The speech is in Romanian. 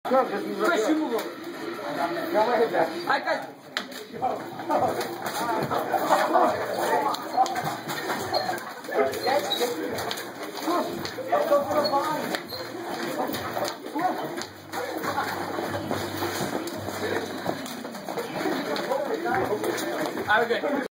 Chris, you move over. I got you. I'm good.